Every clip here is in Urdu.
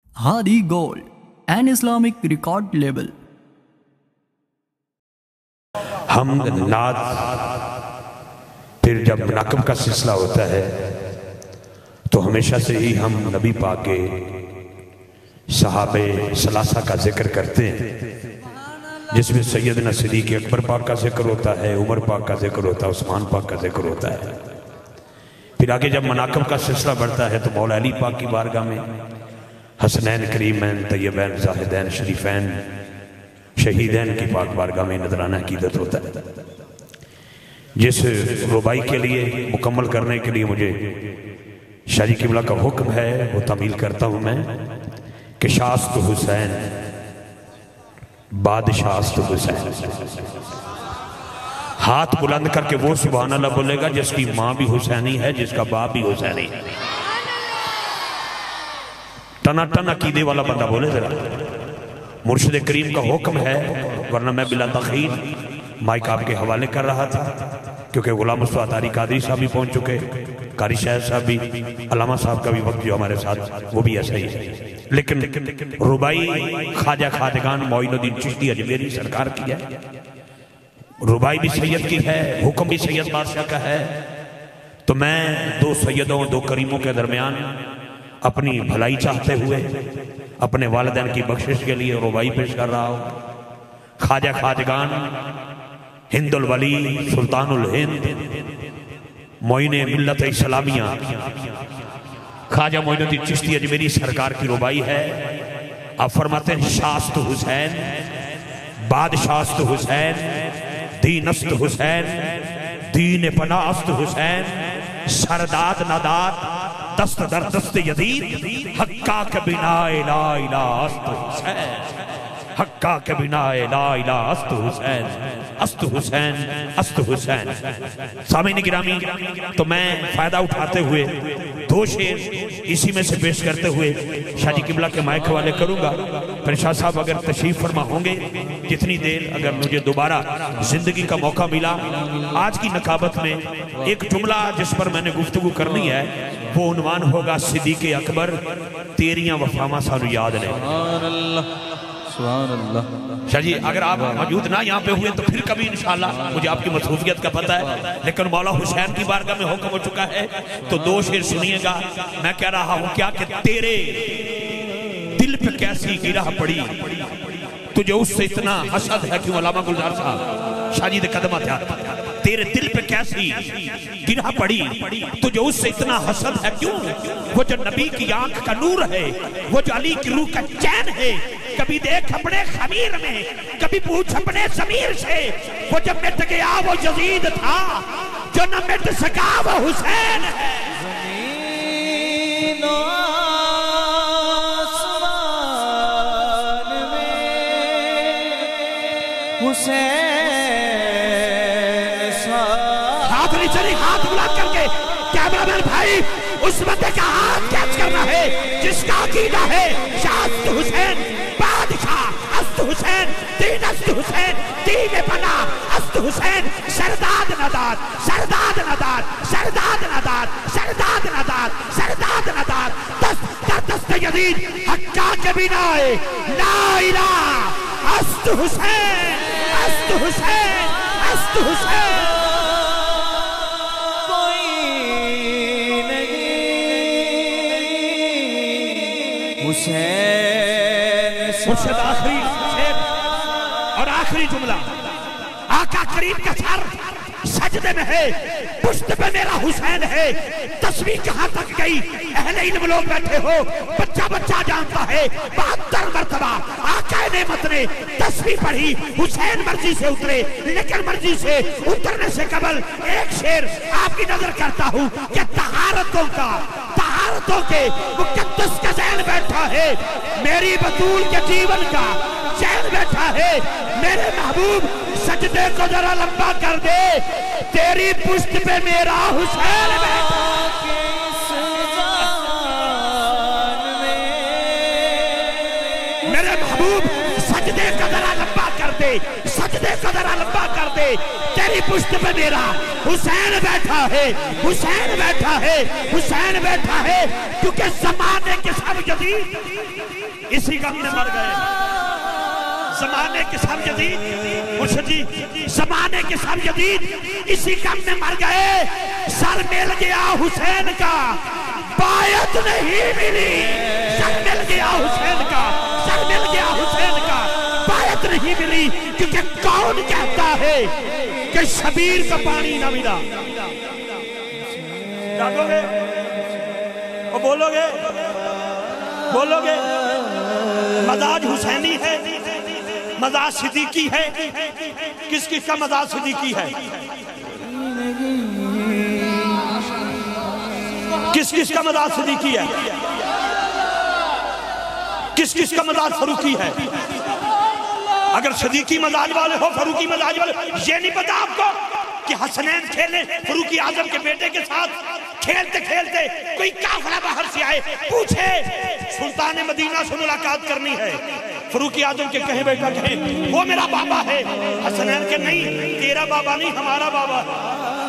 Hadi Gold, an Islamic record label. حمد نعت پھر جب مناقب کا سلسلہ ہوتا ہے تو ہمیشہ سے ہی ہم نبی پاک کے صحابہ ثلاثہ کا ذکر کرتے ہیں، جس میں سیدنا صدیق اکبر پاک کا ذکر ہوتا ہے، عمر پاک کا ذکر ہوتا ہے، عثمان پاک کا ذکر ہوتا ہے۔ پھر آگے جب مناقب کا سلسلہ بڑھتا ہے تو مولا علی پاک کی بارگاہ میں حسنین کریمین طیبین زاہدین شریفین شہیدین کی پاک بارگاہ میں نذرانہ عقیدت ہوتا ہے، جس ربائی کے لیے مکمل کرنے کے لیے مجھے شاہ جی قبلہ کا حکم ہے، وہ تعمیل کرتا ہوں میں کہ شاست حسین بادشاست حسین۔ ہاتھ بلند کر کے وہ سبحان اللہ بولے گا جس کی ماں بھی حسینی ہے، جس کا باپ بھی حسینی ہے۔ ٹنا ٹن عقیدے والا بندہ بولے ذرا۔ مرشد کریم کا حکم ہے، ورنہ میں بلا تخیر مائک آپ کے حوالے کر رہا تھا، کیونکہ غلام مصطفیٰ طاری قادری صاحب بھی پہنچ چکے، قاری شاہد صاحب بھی، علامہ صاحب کا بھی وقت جو ہمارے ساتھ وہ بھی ایسا ہی ہے، لیکن ربائی خواجہ خواجگان معین الدین چشتی اجمیری سرکار کی ہے، ربائی بھی سید کی ہے، حکم بھی سید بادشاہ کا ہے۔ تو میں دو سیدوں دو کریموں کے درمیان اپنی بھلائی چاہتے ہوئے اپنے والدین کی بخشش کے لیے ربائی پیش کر رہا ہوں۔ خواجہ خواجگان ہند الولی سلطان الہند معین ملت اسلامیہ خواجہ معین الدین چشتی اجمیری سرکار کی ربائی ہے۔ آپ فرماتے ہیں شاست حسین بادشاست حسین دینست حسین دین پناست حسین سرداد نداد دست در دست یزید حقا کے بنا لا الہ است حسین حقا کے بنا لا الہ است حسین است حسین است حسین۔ سامعین گرامی، تو میں فائدہ اٹھاتے ہوئے دو شعر اسی میں سے پیش کرتے ہوئے شاہ جی قبلہ کے مائک حوالے کروں گا، پھر شاہ صاحب اگر تشریف فرما ہوں گے جتنی دیر اگر مجھے دوبارہ زندگی کا موقع ملا۔ آج کی نقابت میں ایک جملہ جس پر میں نے گفتگو کرنی ہے وہ عنوان ہوگا صدیق اکبر تیریاں وفامہ سانو یاد نے۔ شاہ جی اگر آپ موجود نہ یہاں پہ ہوئے تو پھر کبھی انشاءاللہ، مجھے آپ کی مصروفیت کا پتہ ہے، لیکن مولا حسین کی بارگاہ میں حکم ہو چکا ہے تو دو شعر سنیے گا۔ میں کہہ رہا ہوں کیا کہ تیرے دل پہ کیسی گرہ پڑی، تجھے اس سے اتنا حسد ہے کیوں؟ علامہ گلزار صاحب شاہ جی دے قدمات یاد، تیرے دل پہ کیسی گرہ پڑی، تجھے اس سے اتنا حسد ہے کیوں؟ وہ جو نبی کی آنکھ کا نور ہے، وہ جو علی کی روح کا چین ہے، کبھی دیکھ اپنے خمیر میں، کبھی پوچھ اپنے ضمیر سے، وہ جب مٹ گیا وہ یزید تھا، جو نہ مٹ سکا وہ حسین ہے۔ زمین و آسمان میں حسین ہاتھ نہیں چلی، ہاتھ بلند کر کے کیمرامین بھائی اس بندے کا ہاتھ کیچ کرنا ہے جس کا عقیدہ ہے شاست حسین بادشاہ است حسین دین است حسین دین پنا است حسین سرداد نداد سرداد نداد سرداد نداد سرداد نداد سرداد نداد دست در دست یزید حقا کے بنا لا الہ است حسین است حسین است حسین۔ مرشد آخری شعر اور آخری جملہ، آقا کریم کا سر سجدے میں ہے، پشت پہ میرا حسین ہے، تسبیح کہاں تک گئی اہل علم لوگ بیٹھے ہو، بچہ بچہ جانتا ہے 72 مرتبہ آقا نعمت نے تسبیح پڑھی، حسین مرضی سے اترے، لیکن مرضی سے اترنے سے قبل ایک شعر آپ کی نظر کرتا ہوں کہ طہارتوں کے مقدس کا ذہن بیٹھا ہے، میری بطول کے جیون کا چین بیٹھا ہے، میرے محبوب سجدے کو ذرا لمبا کر دے، تیری پشت پہ میرا حسین بیٹھا میرے محبوب سجدے کو ذرا لمبا کر دے، سجدے کا ذرا لمبا کر دے، تیری پشت پہ میرا حسین بیٹھا ہے، حسین بیٹھا ہے، حسین بیٹھا ہے، کیونکہ زمانے کے سب جدید اسی غم میں مر گئے۔ زمانے کے سب جدید مرشد جی، زمانے کے سب جدید اسی غم میں مر گئے۔ سر مل گیا حسین کا، بایت نہیں ملی، سر مل گیا حسین کا، سر مل گیا حسین کا، بایت نہیں ملی، کیونکہ کون کہتا ہے کہ شبیر کا پانی نہ ملا؟ جاگو گے اور بولو گے، بولو گے مزاج حسینی ہے، مزاج صدیقی ہے، کس کس کا مزاج صدیقی ہے؟ کس کس کا مزاج صدیقی ہے؟ کس کس کا مزاج فاروقی ہے؟ اگر صدیقی مزاج والے ہو، فاروقی مزاج والے، یہ نہیں پتا آپ کو کہ حسنین کھیلے فاروقی اعظم کے بیٹے کے ساتھ، کھیلتے کھیلتے کوئی کافرہ باہر سے آئے، پوچھے سلطان مدینہ سے ملاقات کرنی ہے، فاروقی اعظم کے کہیں بیٹا کہیں وہ میرا بابا ہے، حسنین کے نہیں تیرا بابا نہیں ہمارا بابا ہے،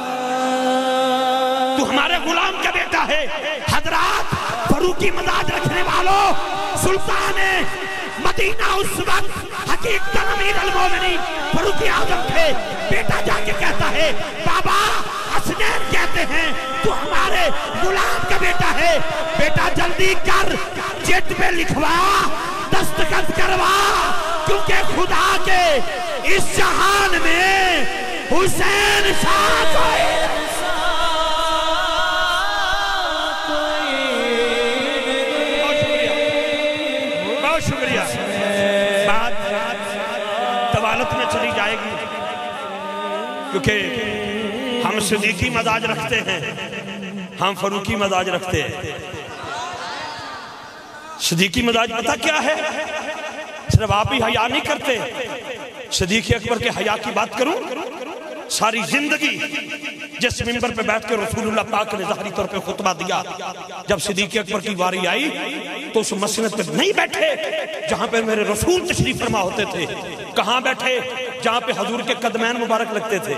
تو ہمارے غلام کا بیٹا ہے۔ حضرات فاروقی مزاج رکھنے والوں، سلطان مدینہ اس وقت حقیقتاً امیر المومنین فاروقی اعظم تھے، بیٹا جا کے کہتا ہے بابا حسنین کہتے ہیں تو ہمارے غلام کا بیٹا ہے، بیٹا جلدی کر چٹ پہ لکھوا، دستخط کروا، کیونکہ خدا کے اس جہان میں حسین شاہ کوئی شکریہ۔ بات طوالت میں چلی جائے گی، کیونکہ ہم صدیقی مزاج رکھتے ہیں، ہم فاروقی مزاج رکھتے ہیں۔ صدیقی مزاج پتہ کیا ہے؟ صرف آپ ہی حیا نہیں کرتے، صدیق اکبر کے حیا کی بات کروں، ساری زندگی جس منبر پہ بیٹھ کے رسول اللہ پاک نے ظاہری طور پہ خطبہ دیا، جب صدیق اکبر کی واری آئی تو اس مسند پہ نہیں بیٹھے جہاں پہ میرے رسول تشریف فرما ہوتے تھے، کہاں بیٹھے؟ جہاں پہ حضور کے قدمین مبارک لگتے تھے۔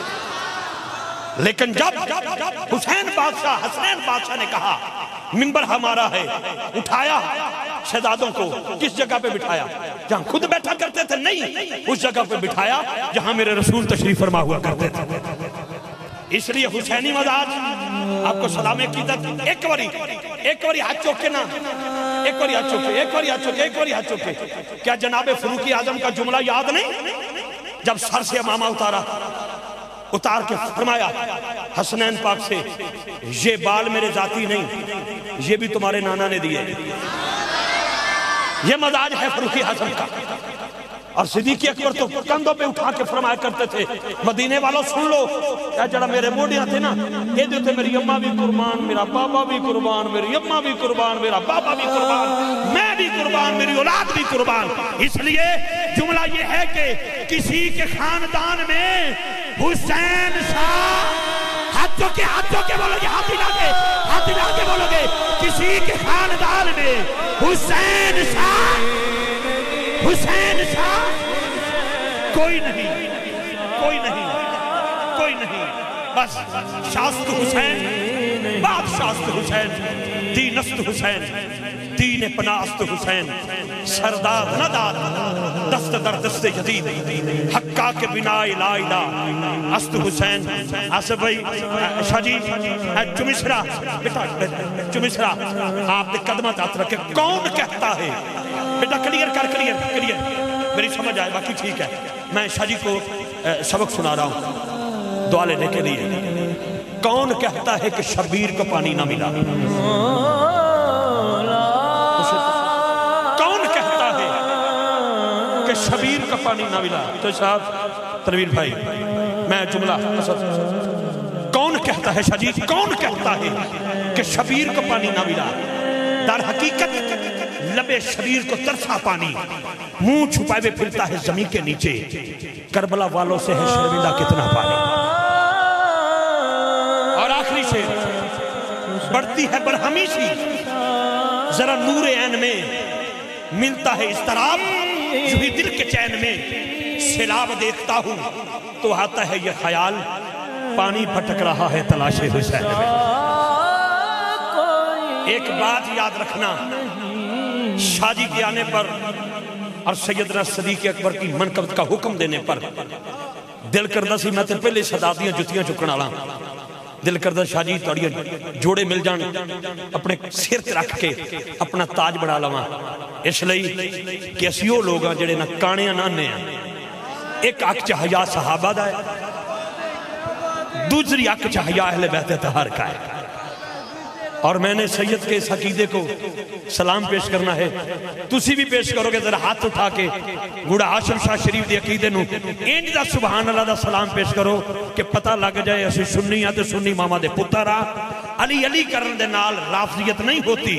لیکن جب حسین بادشاہ حسین بادشاہ نے کہا منبر ہمارا ہے، اٹھایا شہزادوں کو، کس جگہ پہ بٹھایا؟ جہاں خود بیٹھا کرتے تھے نہیں، اس جگہ پہ بٹھایا جہاں میرے رسول تشریف فرما ہوا کرتے تھے۔ اس لیے حسینی مزاج آپ کو سلام عقیدت، ایک واری ہاتھ چوکے نا، ایک واری ہاتھ چوکے، ایک واری ہاتھ چوکے، ایک واری ہاتھ چوکے۔ کیا جناب فاروقی اعظم کا جملہ یاد نہیں؟ جب سر سے امامہ اتار کے فرمایا حسنین پاک سے، یہ بال میرے ذاتی نہیں، یہ بھی تمہارے نانا نے دیے۔ یہ مزاج ہے فاروقی اعظم کا۔ اور صدیق اکبر تو کندھوں پہ اٹھا کے فرمایا کرتے تھے، مدینے والوں سن لو، اے جڑا میرے موڈیاں تھے نا، یہ دیتے میری اماں بھی قربان، میرا بابا بھی قربان، میری اماں بھی قربان، میرا بابا بھی قربان، میں بھی قربان، میری اولاد بھی قربان۔ اس لیے جملہ یہ ہے کہ کسی کے خاندان میں حسین شاہ، ہاتھوں کے بولو گے، ہاتھ ہلا کے بولو گے، کسی کے خاندان میں حسین شاہ کوئی نہیں، کوئی نہیں، کوئی نہیں، بس شاست حسین، بادشاست حسین، دینست حسین، دین پناست حسین، سرداد نہ داد، دست در دست جدید، حقا کے بنا لا الہ است حسین۔ آصف بھائی شاہ جی چمشرا بیٹا، چمشرا آپ نے قدمت ہاتھ رکھے، کون کہتا ہے بیٹا؟ کلیئر میری سمجھ آئے، باقی ٹھیک ہے۔ میں شاہ جی کو سبق سنا رہا ہوں دعا لینے کے لیے۔ کون کہتا ہے کہ شبیر کو پانی نہ ملا؟ کون کہتا ہے کہ شبیر کا پانی نہ ملا؟ تو صاحب تنویر بھائی میں جملہ کون کہتا ہے شاہ جی، کون کہتا ہے کہ شبیر کو پانی نہ ملا؟ در حقیقت لبے شبیر کو ترسا پانی، منہ چھپائے ہوئے پھرتا ہے زمین کے نیچے، کربلا والوں سے ہے شرمندہ کتنا پانی۔ اور آخری سے بڑھتی ہے برہمی سی، ذرا نور عین میں ملتا ہے اضطراب، جو ہی دل کے چین میں سیلاب دیکھتا ہوں تو آتا ہے یہ خیال پانی پھٹک رہا ہے تلاش حسین میں۔ ایک بات یاد رکھنا، شاہ جی کے آنے پر اور سیدنا صدیق اکبر کی منقبت کا حکم دینے پر دل کردہ سی میں تے پہلے صدادیاں جتیاں چکن والا، دل کردہ شاہ جی توڑیاں جوڑے مل جان اپنے سر تے رکھ کے اپنا تاج بڑھا لواں، اس لئی کہ اسی وہ لوگ جڑے نہ کانیاں نہ آنے ہیں۔ ایک اک چاہیا صحابہ دا ہے، دوسری اک چاہیا اہل بیت طہار کا ہے، اور میں نے سید کے اس عقیدے کو سلام پیش کرنا ہے، تسی بھی پیش کرو گے ذرا ہاتھ اٹھا کے گوڑا ہاشم شاہ شریف دی عقیدے نو انج دا سبحان اللہ دا سلام پیش کرو کہ پتہ لگ جائے اسی سنی ہیں تے سنی ماما دے پتر آ، علی علی کرن دے نال رافضیت نہیں ہوتی،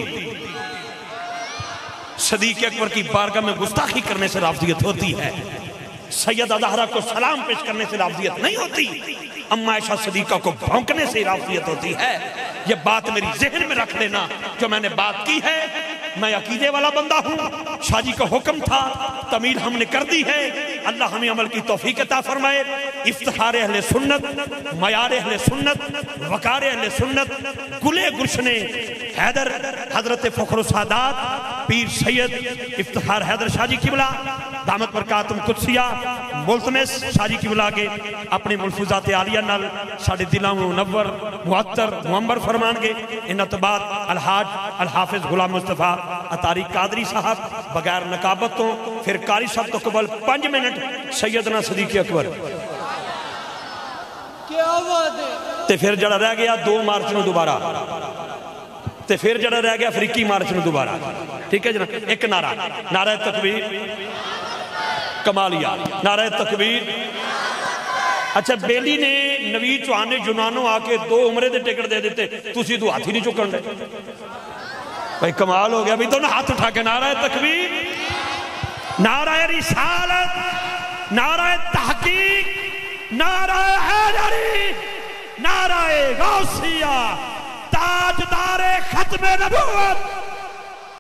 صدیق اکبر کی بارگاہ میں گستاخی کرنے سے رافضیت ہوتی ہے، سیدہ زہرا کو سلام پیش کرنے سے رافضیت نہیں ہوتی، اما عائشہ صدیقہ کو بھونکنے سے رافضیت ہوتی ہے۔ یہ بات میری ذہن میں رکھ لینا، جو میں نے بات کی ہے میں عقیدے والا بندہ ہوں، شاہ جی کا حکم تھا، تعمیل ہم نے کر دی ہے، اللہ ہمیں عمل کی توفیق عطا فرمائے۔ افتخار اہل سنت، معیار اہل سنت، وقار اہل سنت، گلے گلشن حیدر حضرت فخر السادات پیر سید افتخار حیدر شاہ جی قبلہ دامت برکاتم قدسیہ ملتمس شاہ جی قبلہ کے اپنے ملفوظات عالیہ نال ساڑھے دلوں منور معطر معمر فرمان گے۔ ان اتباد الحاج الحافظ غلام مصطفیٰ اتاری قادری صاحب بغیر نقابتوں پھر قاری صاحب تو قبل 5 منٹ سیدنا صدیق اکبر تے پھر جڑا رہ گیا 2 مارچ نو دوبارہ تے پھر جڑا رہ گیا افریقی مارچ نو دوبارہ، ٹھیک ہے جناب؟ ایک نعرہ، نعرہ تکبیر کمالیہ، نعرہ تکبیر۔ اچھا بیلی نے نوید چوہان نے یونانوں آ کے 2 عمرے دے ٹکٹ دے دیتے، تسی تو ہاتھ ہی نہیں چکن دے، بھائی کمال ہو گیا، بھی دونوں ہاتھ اٹھا کے نعرہ تکبیر، نعرہ رسالت، نعرہ تحقیق، نعرہ حیدری، نعرہ غوثیہ، تاجدار ختم نبوت